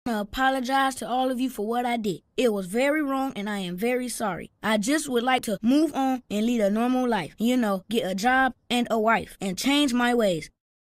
to apologize to all of you for what I did. It was very wrong and I am very sorry. I just would like to move on and lead a normal life. Get a job and a wife and change my ways.